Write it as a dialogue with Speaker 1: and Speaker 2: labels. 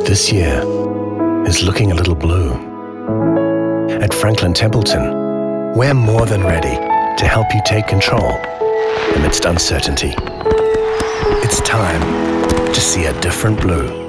Speaker 1: This year is looking a little blue. At Franklin Templeton, we're more than ready to help you take control amidst uncertainty. It's time to see a different blue.